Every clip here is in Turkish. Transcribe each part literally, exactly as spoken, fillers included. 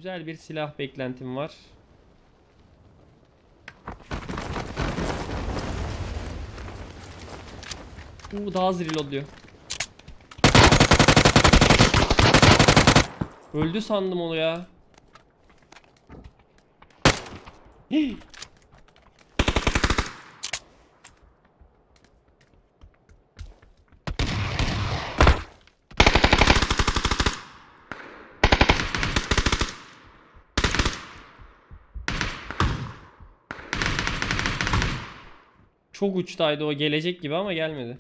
Güzel bir silah beklentim var. Uuu daha hızlı reloadluyor. Öldü sandım onu ya. Hii. Çok uçtaydı o, gelecek gibi ama gelmedi.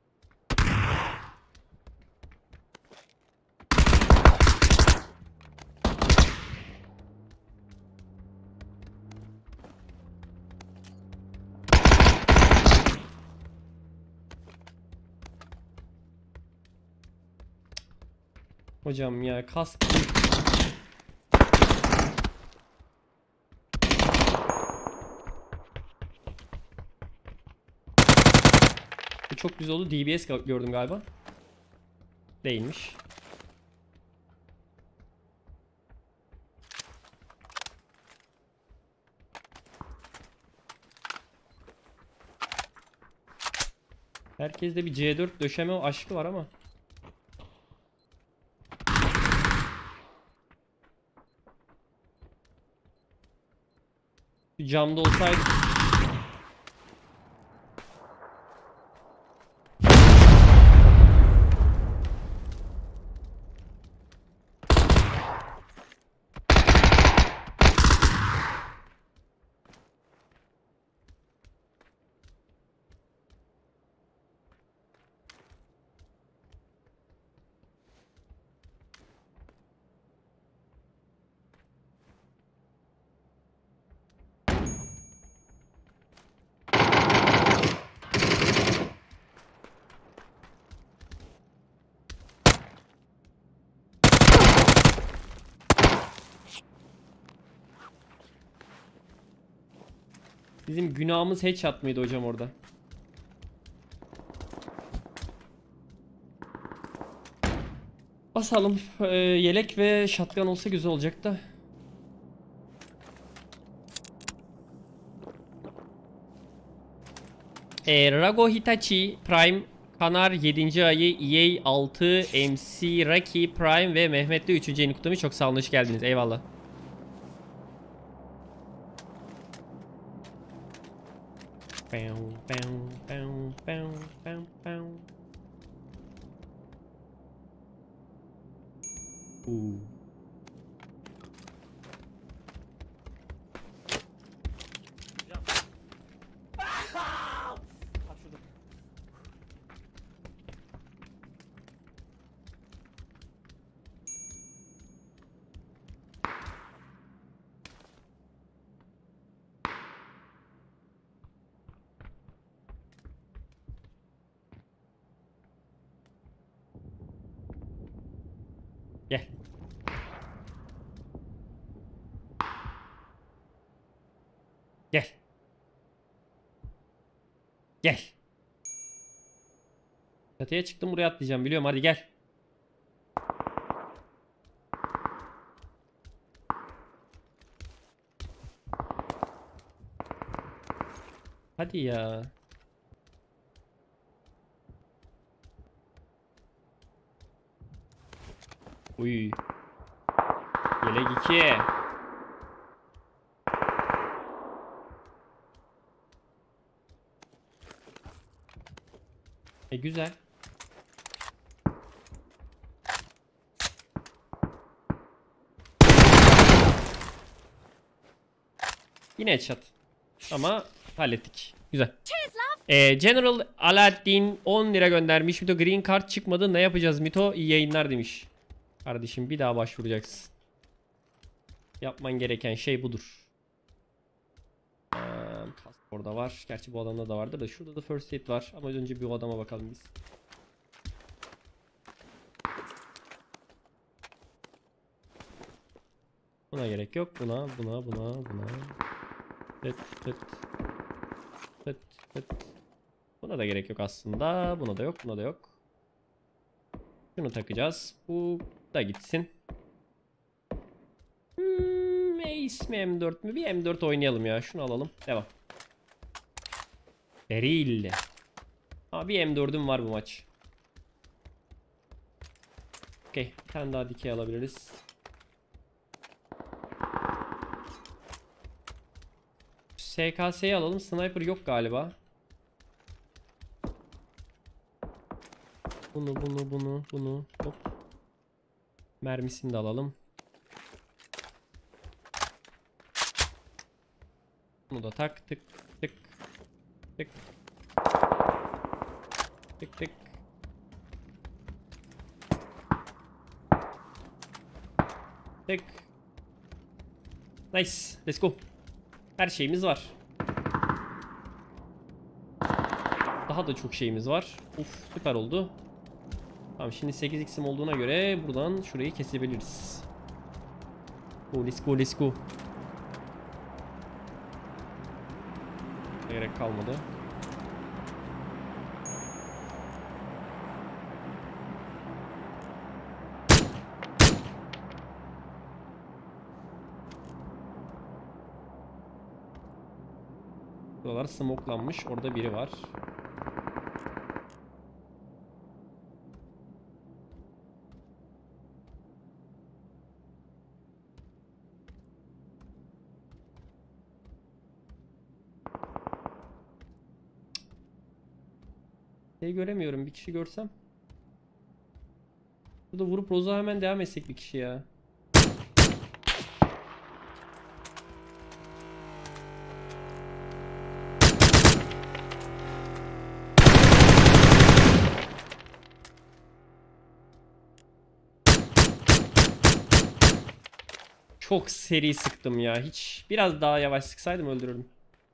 Hocam ya kask. Bu çok güzel oldu. D B S gördüm galiba. Değilmiş. Herkeste bir C dört döşeme aşkı var ama. Bir camda olsaydı. Bizim günahımız headshot mıydı hocam orada? Basalım. Ee, yelek ve shotgun olsa güzel olacak da. Ee, Rago Hitachi Prime Kanar yedinci ayı, E A altı, M C Raki Prime ve Mehmet'le üçüncü yeni kutlamış. Çok sağ olun, hoş geldiniz. Eyvallah. Ooh. Gel. Gel. Gel. Çatıya çıktım, buraya atlayacağım biliyorum, hadi gel. Hadi ya. Uy. Yelek iki. E güzel. Yine headshot. Ama hallettik. Güzel. Ee, General Aladdin on lira göndermiş. Mito green card çıkmadı. Ne yapacağız Mito? İyi yayınlar demiş. Kardeşim bir daha başvuracaksın. Yapman gereken şey budur. Ee, kask orada var. Gerçi bu adamda da vardı da. Şurada da first aid var. Ama önce bir o adama bakalım biz. Buna gerek yok. Buna, buna, buna, buna. Tıt tıt. Tıt tıt. Buna da gerek yok aslında. Buna da yok, buna da yok. Şunu takacağız. Bu da gitsin. Ace mi M dört mü? Bir M dört oynayalım ya. Şunu alalım. Devam. Deril. Aa, bir M dördüm var bu maç. Okey. Bir tane daha dikey alabiliriz. S K S'yi alalım. Sniper yok galiba. Bunu bunu bunu bunu. Hop. Mermisini de alalım. Bunu da tak tık tık tık tık tık. Tık. Nice. Let's go. Her şeyimiz var. Daha da çok şeyimiz var. Uf, süper oldu. Tamam, şimdi sekiz x'im olduğuna göre buradan şurayı kesebiliriz. Oh, let's go, let's go. Gerek kalmadı. Buralar smokelanmış. Orada biri var. Şey göremiyorum. Bir kişi görsem. Burada vurup Roza hemen devam etsek bir kişi ya. Çok seri sıktım ya. Hiç biraz daha yavaş sıksaydım öldürürdüm.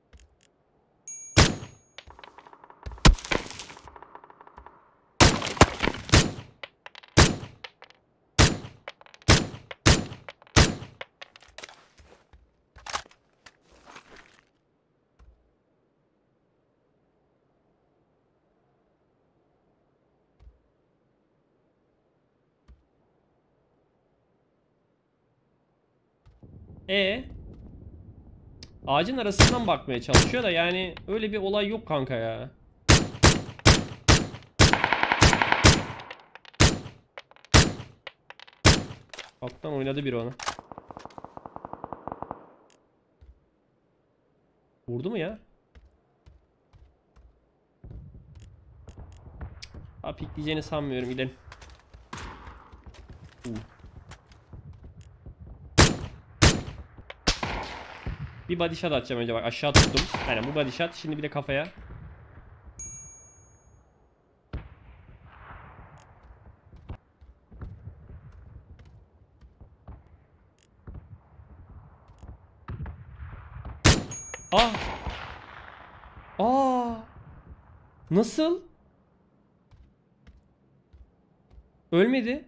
E ağacın arasından bakmaya çalışıyor da yani öyle bir olay yok kanka ya. Alttan oynadı biri ona. Vurdu mu ya? Ha, pikleyeceğini sanmıyorum, gidelim. Uh. Bir body shot atacağım önce, bak aşağı tuttum. Aynen bu body shot, şimdi bir de kafaya. Ah! Aa! Nasıl? Ölmedi.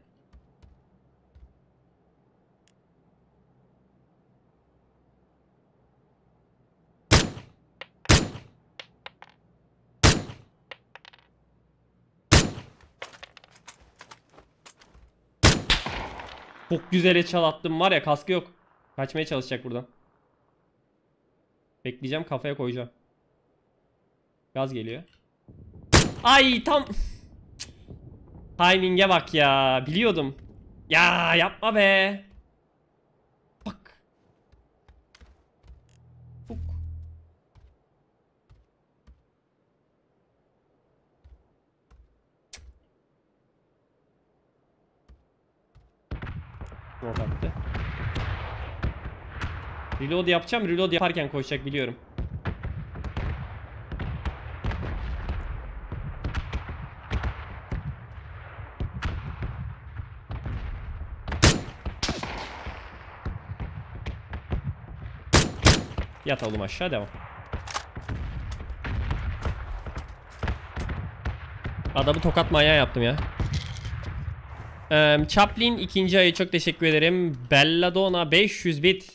Çok güzel çal attım var ya, kaskı yok. Kaçmaya çalışacak buradan. Bekleyeceğim, kafaya koyacağım. Gaz geliyor. Ay tam. Timing'e bak ya, biliyordum. Ya yapma be. Bak. Buk. Oradaktı. Reload yapacağım. Reload yaparken koşacak, biliyorum. Yat oğlum aşağı, devam. Adamı tokat manyağı yaptım ya. Ee, Chaplin ikinci ayı çok teşekkür ederim. Belladonna beş yüz bit.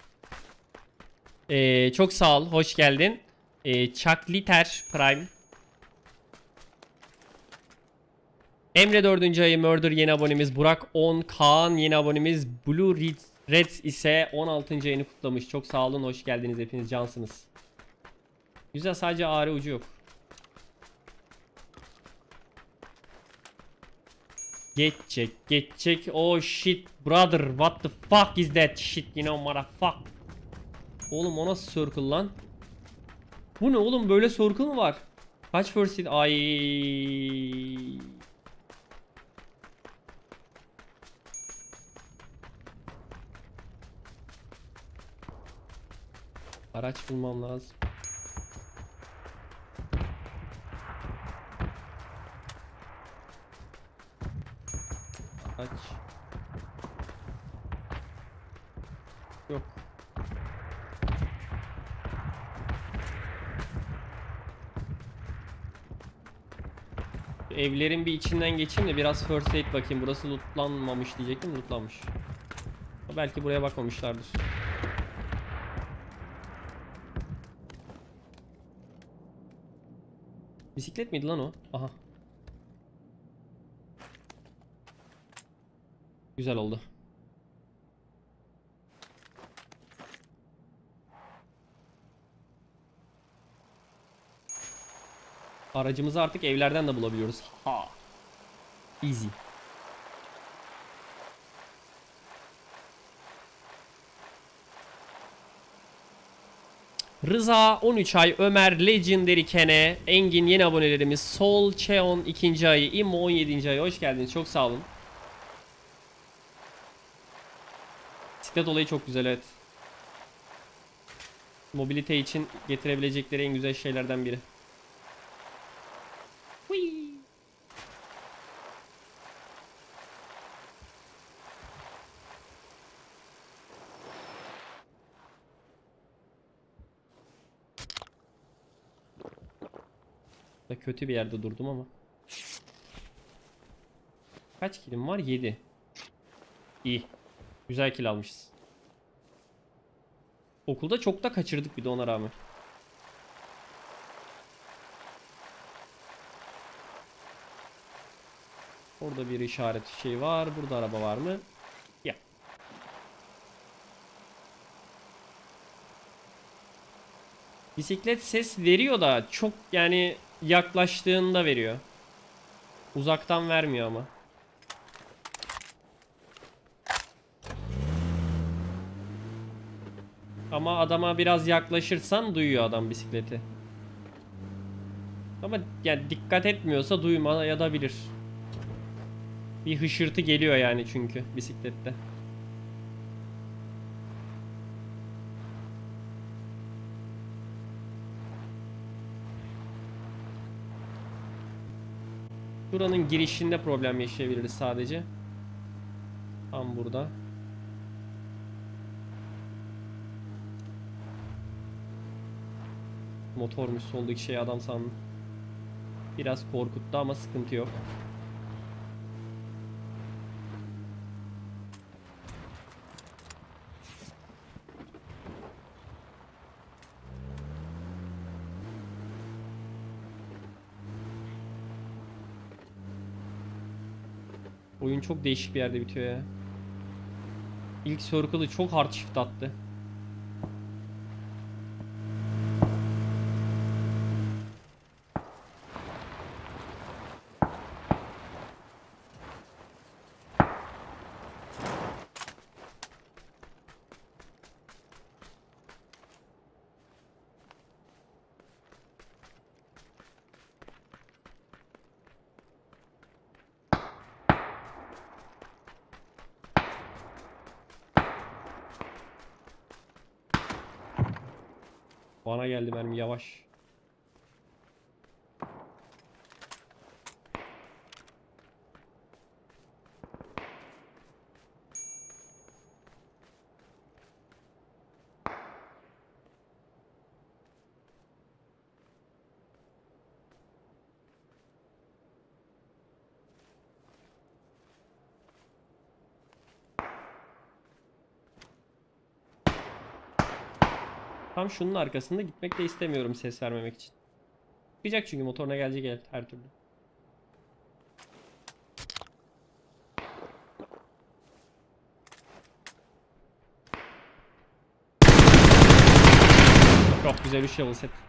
Ee, çok sağ ol, hoş geldin. Ee, Chuck Litter Prime. Emre dördüncü ayı, Murder yeni abonemiz. Burak on, Kaan yeni abonemiz. Blue Red Reds ise on altıncı ayını kutlamış. Çok sağ olun. Hoş geldiniz. Hepiniz cansınız. Güzel, sadece ağrı ucu yok. Geçecek. Geçecek. Oh shit brother. What the fuck is that shit? You know motherfuck. Oğlum o nasıl circle lan? Bu ne oğlum, böyle circle mı var? Kaç first hit? Ay. Araç bulmam lazım. Araç. Yok. Evlerin bir içinden geçeyim de biraz first aid bakayım. Burası lootlanmamış diyecektim, lootlanmış. Belki buraya bakmamışlardır. Bisiklet miydi lan o? Aha. Güzel oldu. Aracımızı artık evlerden de bulabiliyoruz. Ha. Easy. Rıza on üç ay, Ömer Legendary Kene, Engin yeni abonelerimiz, Sol Cheon ikinci ayı, İmmo on yedinci ayı, hoş geldiniz, çok sağ olun. Bisiklet olayı çok güzel, evet. Mobilite için getirebilecekleri en güzel şeylerden biri. Whee! Da kötü bir yerde durdum ama. Kaç kilim var? yedi. İyi. Güzel kill almışız. Okulda çok da kaçırdık bir de ona rağmen. Orada bir işaret şey var. Burada araba var mı? Ya. Bisiklet ses veriyor da çok, yani yaklaştığında veriyor. Uzaktan vermiyor ama. Ama adama biraz yaklaşırsan duyuyor adam bisikleti. Ama yani dikkat etmiyorsa duymaya da bilir. Bir hışırtı geliyor yani çünkü bisiklette. Buranın girişinde problem yaşayabiliriz sadece. Tam burada. Motormuş, soldaki şey adam sandım. Biraz korkuttu ama sıkıntı yok. Oyun çok değişik bir yerde bitiyor ya. İlk circle'ı çok hard shift attı. Bana geldi benim, yavaş. Tam şunun arkasında gitmek de istemiyorum ses vermemek için. Çıkacak çünkü motoruna gelecek her türlü. Çok güzel üç level set.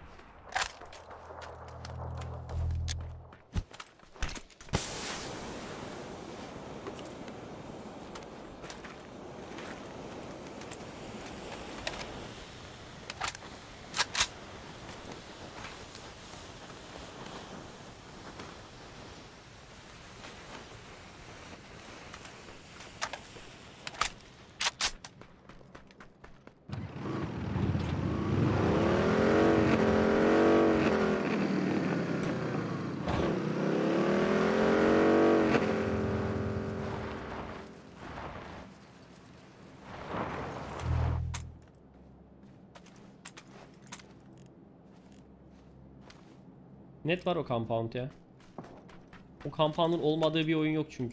Net var o compound ya. O compound'un olmadığı bir oyun yok çünkü.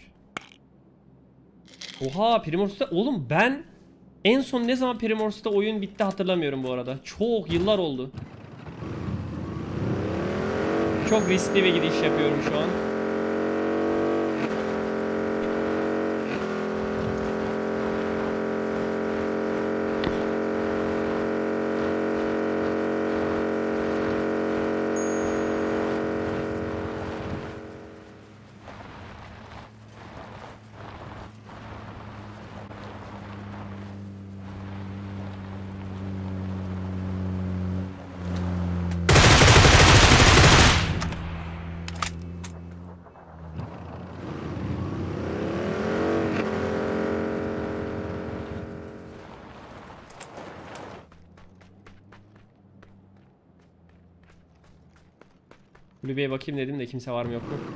Oha, Primors'ta oğlum ben en son ne zaman Primors'ta oyun bitti hatırlamıyorum bu arada. Çok yıllar oldu. Çok riskli bir gidiş yapıyorum şu an. Kulübeye bakayım dedim de kimse var mı yok mu?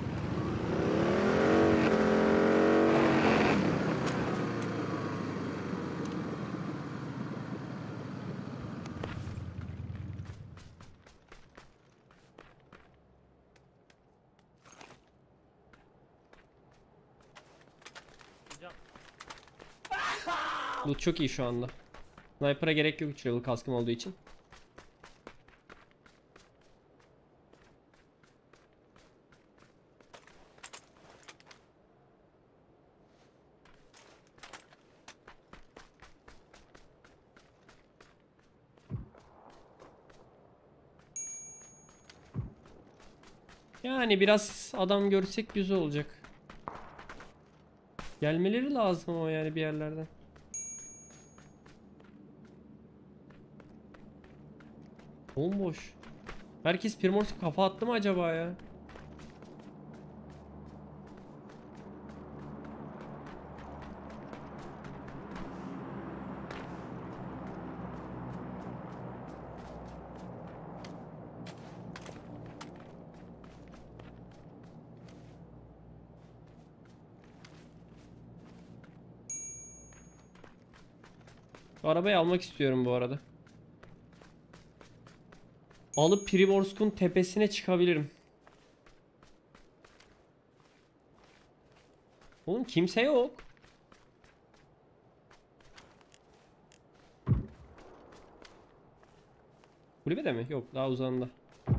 Loot çok iyi şu anda. Sniper'a gerek yok üç level kaskım olduğu için. Yani biraz adam görsek güzel olacak. Gelmeleri lazım o yani bir yerlerden. Bomboş. Herkes Primors'a kafa attı mı acaba ya? Arabayı almak istiyorum bu arada. Alıp Primorsk'un tepesine çıkabilirim. Oğlum kimse yok. Kulübede mi? Yok, daha uzağında.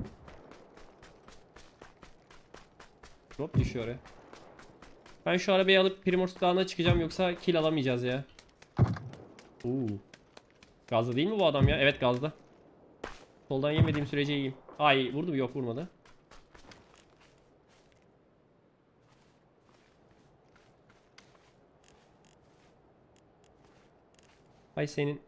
Drop düşüyor ya. Ben şu arabayı alıp Primorsk Dağı'na çıkacağım yoksa kill alamayacağız ya. Oo. Gazda değil mi bu adam ya? Evet, gazda. Soldan yemediğim sürece iyiyim. Ay, vurdu mu? Yok, vurmadı. Ay senin.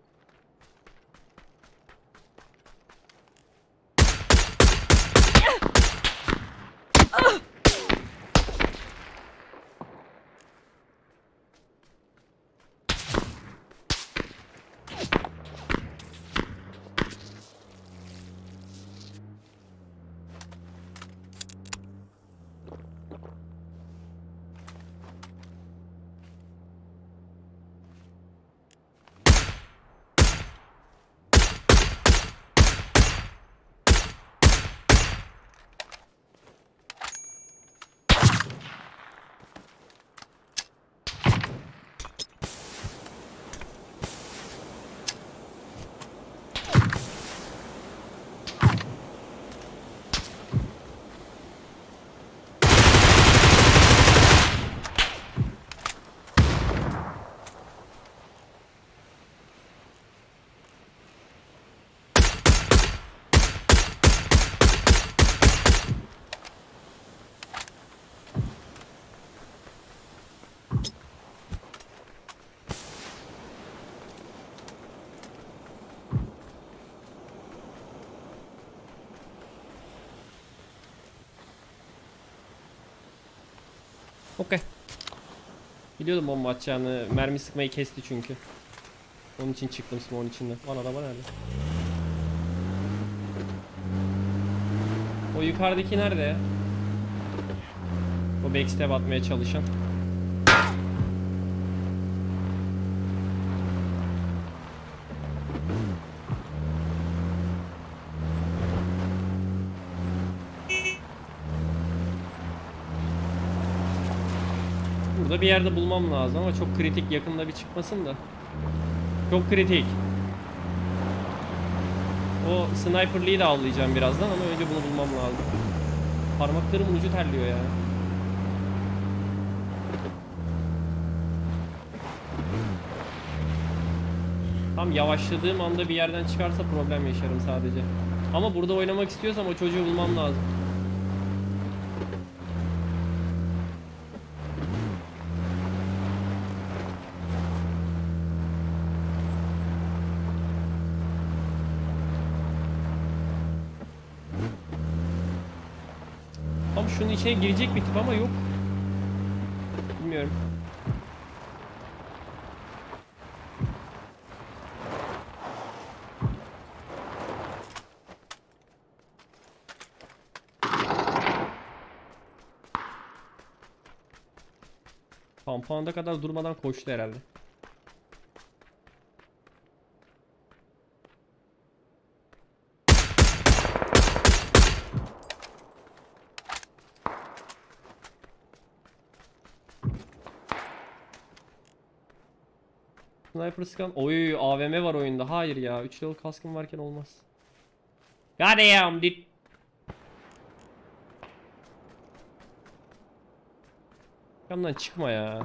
Okey. Biliyordum bomba atacağını. Mermi sıkmayı kesti çünkü. Onun için çıktım smoke'un içinde. Lan araba nerede? O yukarıdaki nerede ya? O backstab atmaya çalışan. Burada bir yerde bulmam lazım ama çok kritik, yakında bir çıkmasın da. Çok kritik. O sniper'liği de avlayacağım birazdan ama önce bunu bulmam lazım. Parmaklarımın ucu terliyor ya. Tam yavaşladığım anda bir yerden çıkarsa problem yaşarım sadece. Ama burada oynamak istiyorsam o çocuğu bulmam lazım. Tam şunun içine girecek bir tip ama yok. Bilmiyorum. Kampanda kadar durmadan koştu herhalde. Sniper sıkan. Oy, A V M var oyunda. Hayır ya. üç level kaskım varken olmaz. God damn dit. Kamdan çıkma ya.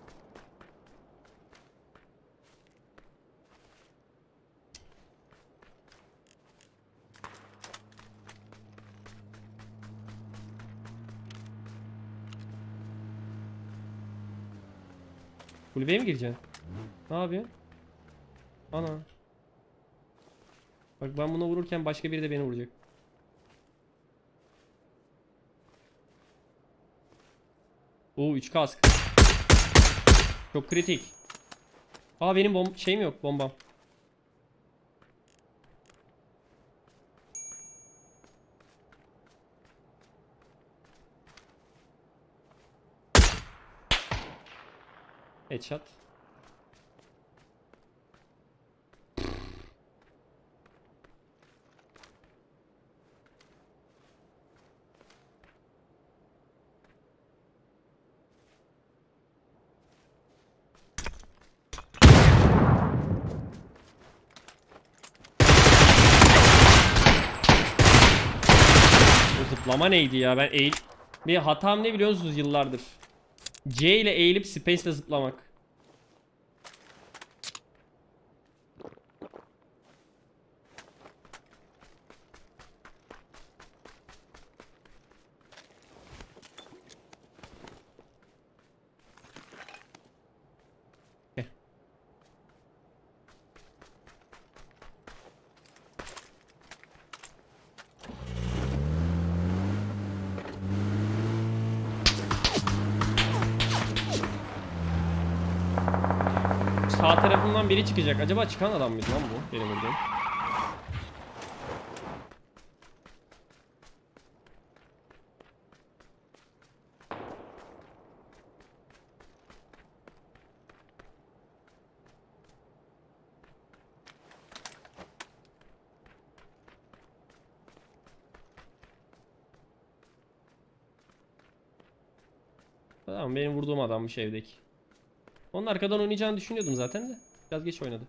Kulübeye mi gireceksin? Ne yapıyorsun? Ana. Bak ben buna vururken başka biri de beni vuracak. Oo, üç kask. Çok kritik. Aa, benim bom şeyim yok, bombam. Headshot. O zıplama neydi ya? Ben eğil... Bir hatam ne biliyor musunuz yıllardır? C ile eğilip space ile zıplamak. Okay. Sağ tarafından biri çıkacak. Acaba çıkan adam mıydı lan bu? Benim vurduğum. Tamam, benim vurduğum adammış evdeki. Onun arkadan oynayacağını düşünüyordum zaten de. Biraz geç oynadı.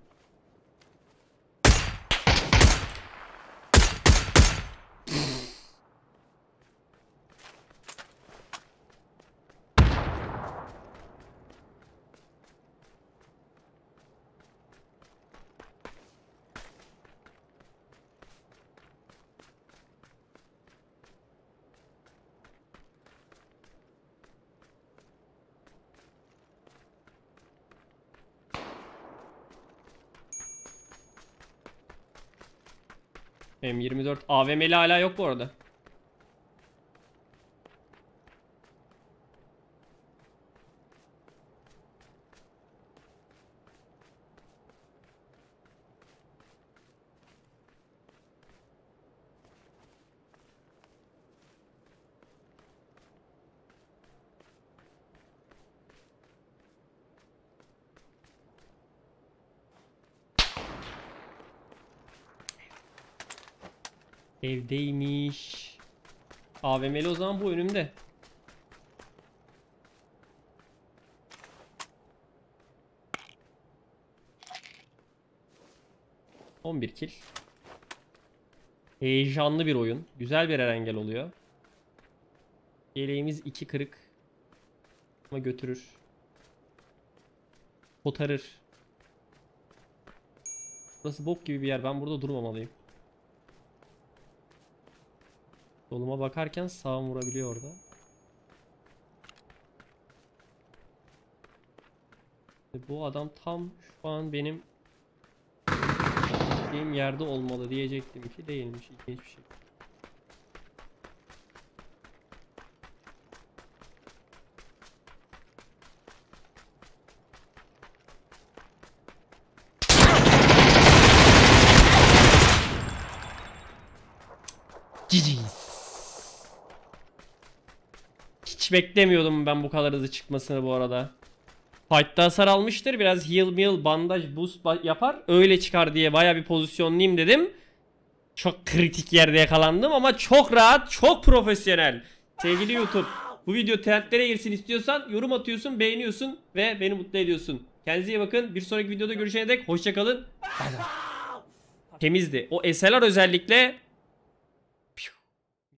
M yirmi dört A V M'li hala yok bu arada. Evdeymiş. A V M'li o zaman bu önümde. on bir kill. Heyecanlı bir oyun. Güzel bir Erengel oluyor. Yeleğimiz iki kırık. Ama götürür. Kotarır. Burası bok gibi bir yer. Ben burada durmamalıyım. Soluma bakarken sağım vurabiliyor orada. Bu adam tam şu an benim benim yerde olmalı diyecektim ki değilmiş. İlginç bir şey. Ciciz. Hiç beklemiyordum ben bu kadar hızlı çıkmasını bu arada. Fight'ta hasar almıştır. Biraz heal meal bandaj boost yapar. Öyle çıkar diye baya bir pozisyonlayayım dedim. Çok kritik yerde yakalandım ama çok rahat, çok profesyonel. Sevgili YouTube, bu video trendlere girsin istiyorsan yorum atıyorsun, beğeniyorsun ve beni mutlu ediyorsun. Kendinize iyi bakın. Bir sonraki videoda görüşene dek hoşça kalın. Temizdi. O S L R özellikle